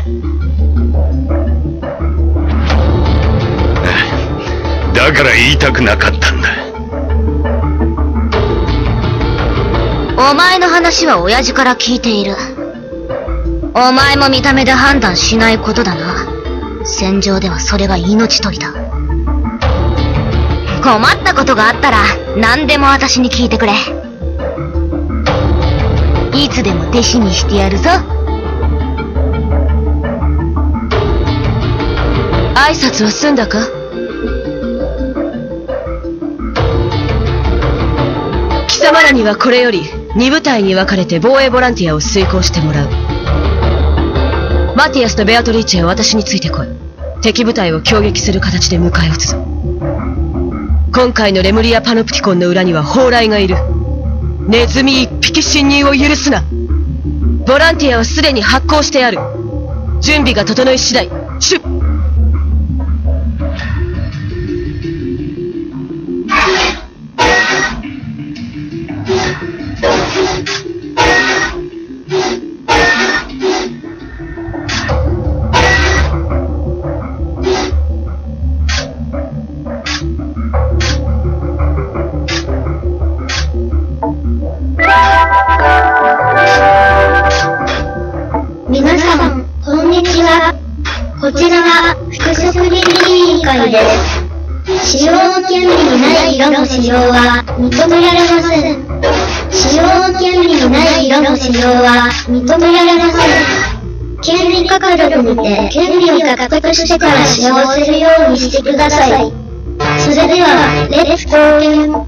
だから言いたくなかったんだ。 お前の話は親父から聞いている。お前も見た目で判断しないことだな。戦場ではそれが命取りだ。困ったことがあったら何でも私に聞いてくれ。いつでも弟子にしてやるぞ。挨拶は済んだか？貴様らにはこれより2部隊に分かれて防衛ボランティアを遂行してもらう。マティアスとベアトリーチェは私についてこい。敵部隊を攻撃する形で迎え撃つぞ。今回のレムリア・パノプティコンの裏には砲雷がいる。ネズミ一匹侵入を許すな。ボランティアはすでに発行してある。準備が整い次第出。 皆さん、こんにちは。こちらは副食理事委員会です。使用の権利にない色の使用は認められません。使用の権利にない色の使用は認められません。権利獲得にて権利を獲得してから使用するようにしてください。それでは、レッツ冒険。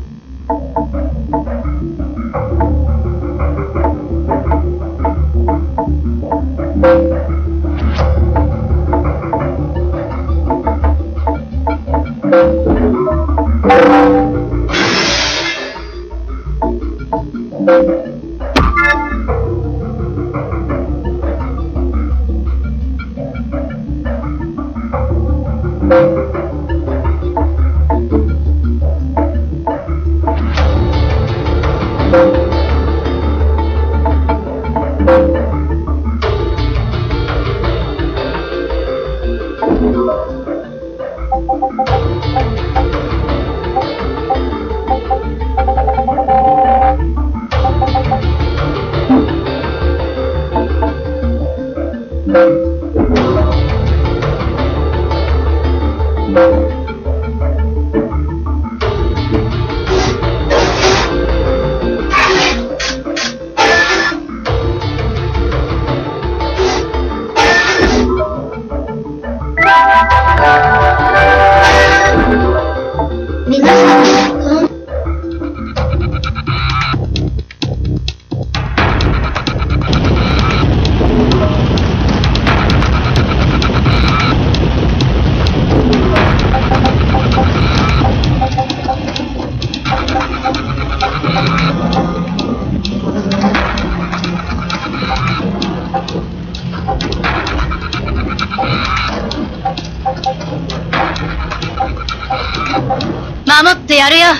守ってやるよ。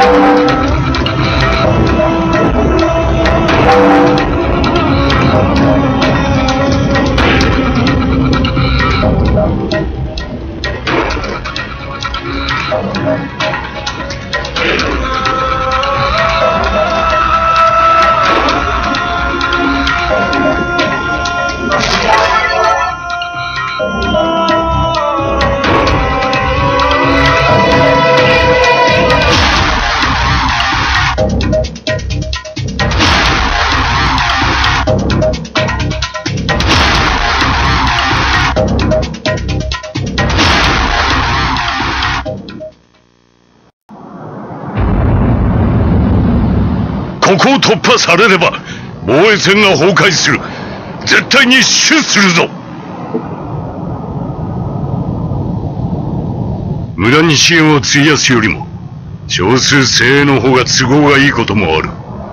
ここを突破されれば防衛線が崩壊する。絶対に死守するぞ。無駄に支援を費やすよりも少数精鋭の方が都合がいいこともある。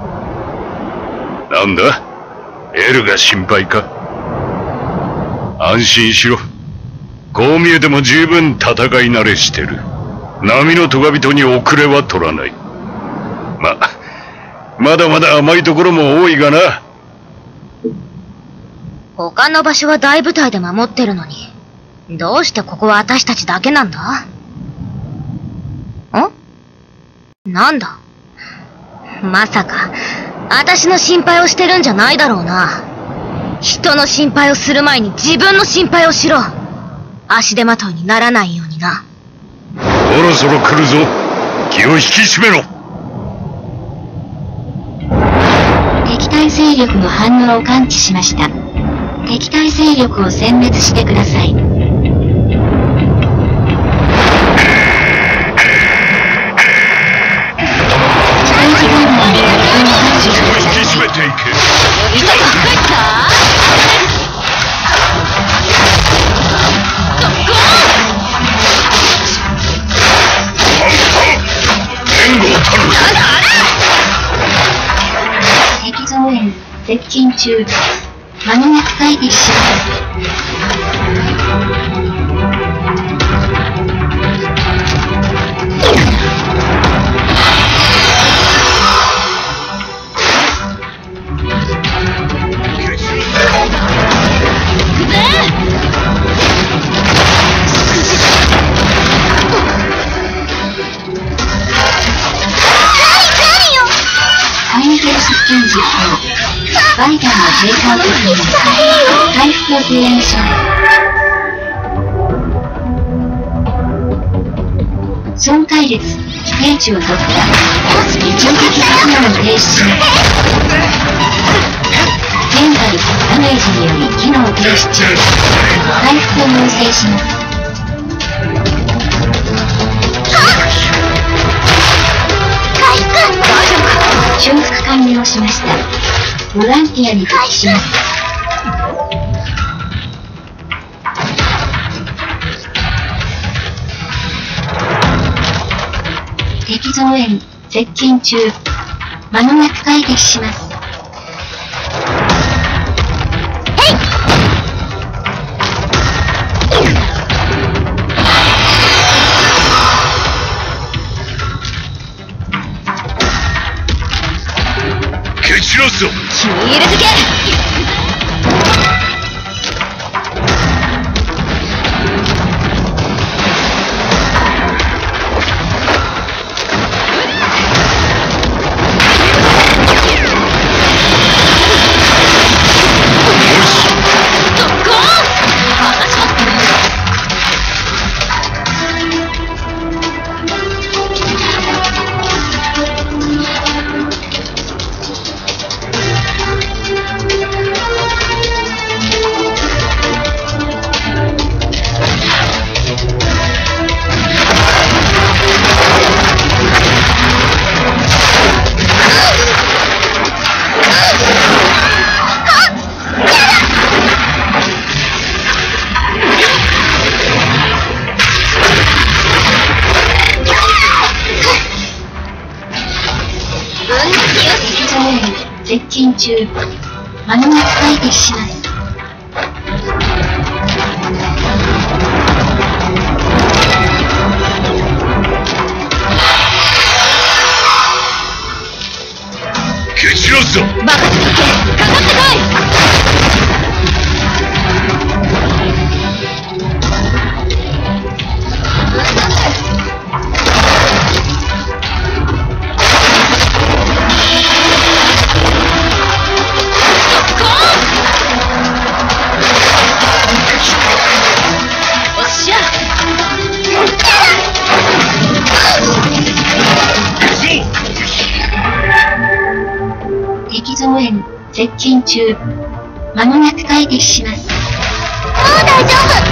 なんだ、エルが心配か。安心しろ。こう見えても十分戦い慣れしてる。波の咎人に遅れは取らない。まだまだ甘いところも多いがな。 他の場所は大部隊で守ってるのに、どうしてここは私たちだけなんだ？なんだ？まさか、私の心配をしてるんじゃないだろうな。人の心配をする前に自分の心配をしろ。足手まといにならないようにな。 そろそろ来るぞ。気を引き締めろ。 敵対勢力の反応を感知しました。敵対勢力を殲滅してください。敵増援接近中。間もなく快適します。バイターの低下を確認し回復を提案します。損壊列兵地を突破。一時的機能を停止します。現在ダメージにより機能停止中。回復を要請します。回復大丈夫か。修復完了しました。ボランティアに復帰します。敵増援接近中。間もなく快適します。 蹴散らすぞ。 気に入れてけ。 接近中。間もなく快適します。 蹴散らすぞ。 任せておけ。かかってこい。 敵増援接近中。間もなく快適します。 もう大丈夫。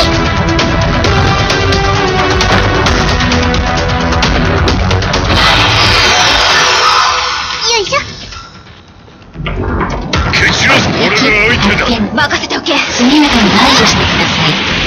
よいしょ。 蹴散らす。俺が相手だ。 任せておけ。 速やかに排除してください。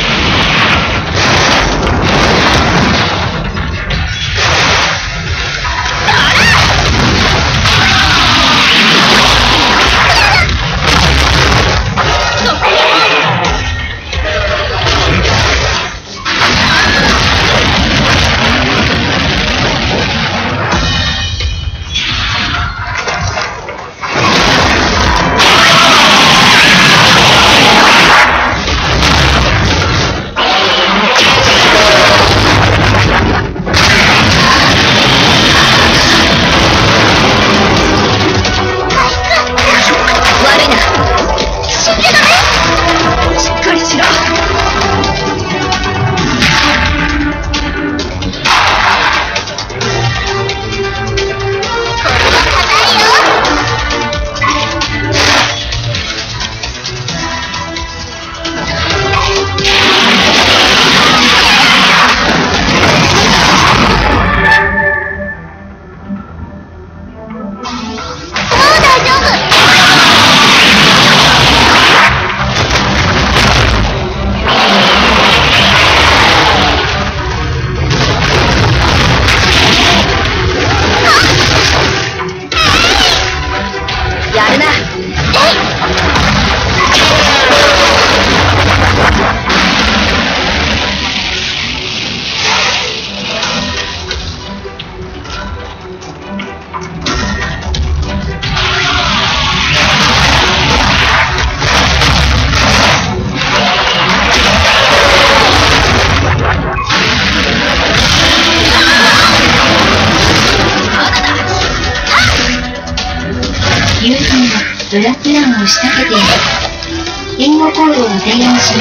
ドラプランを仕掛けている。援護行動を提案します。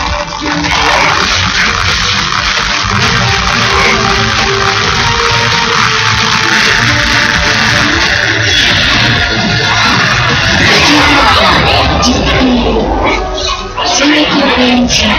一時的に襲撃を提案します。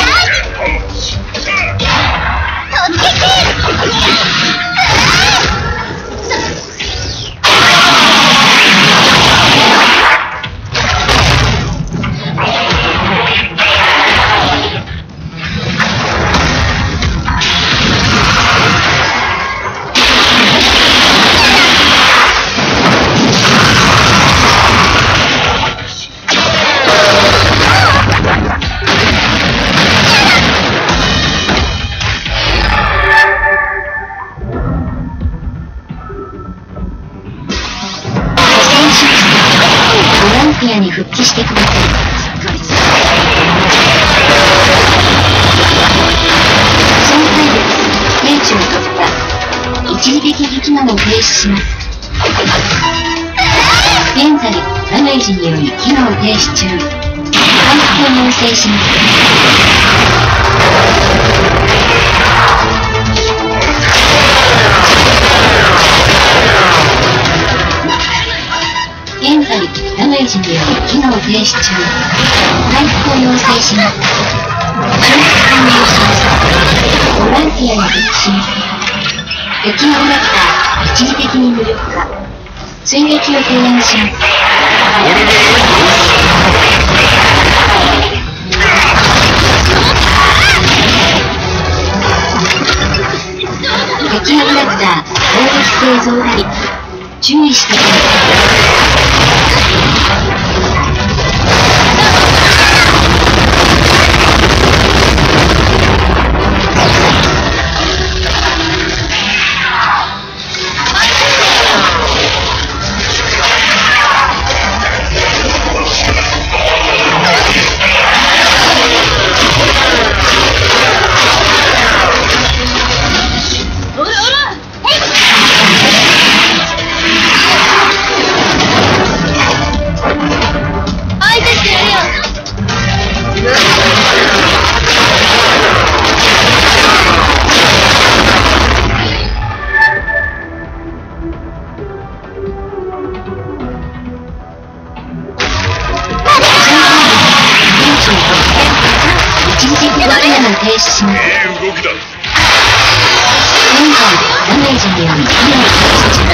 ボランティアに復帰してください。損壊物、命中突破。一時的に機能を停止します。現在、ダメージにより機能停止中。回復を要請します。現在、ダメージにより機能停止中。回復を要請します。修復完了しました。ボランティアに復帰します。敵のラクター、一時的に無力化。追撃を提案します。敵のラクター、攻撃性増大。注意してください。停止します。 動きだ。 現在、ダメージにより機能停止中。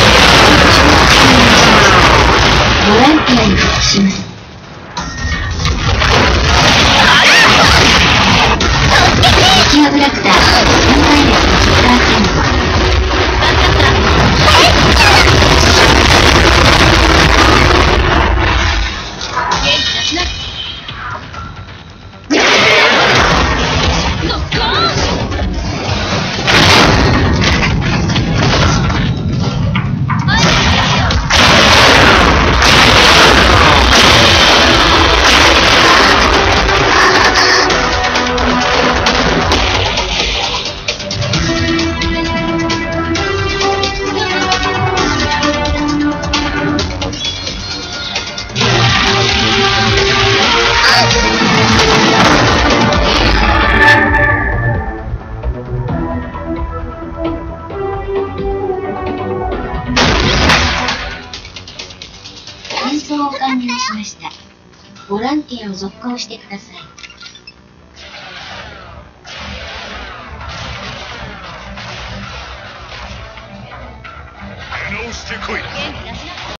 ボランティアに復帰します。敵のブラクター、3回列 10%。完了しました。 ボランティアを続行してください。 出直してこい。 元気出しな。